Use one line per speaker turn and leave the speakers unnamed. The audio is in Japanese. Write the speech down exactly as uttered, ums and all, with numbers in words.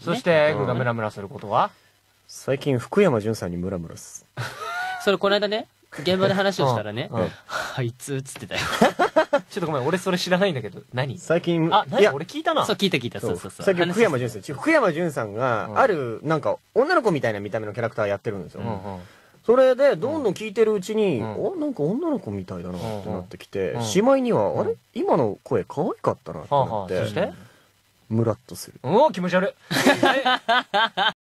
そして、エグがムラムラすることは
最近、福山潤さんにムラムラす。
それこの間ね、現場で話をしたらね、あいつ、つってたよ。
ちょっとごめん、俺それ知らないんだけど、何
最近、
あ、何俺聞いたな。
そう、聞いた聞いた、そうそうそう。
最近、福山潤さん、福山潤さんが、ある、なんか、女の子みたいな見た目のキャラクターやってるんですよ。それで、どんどん聞いてるうちに、お、なんか女の子みたいだなってなってきて、しまいには、あれ今の声可愛かったなってなって、
そして
ムラッとする。
おお、気持ち悪い。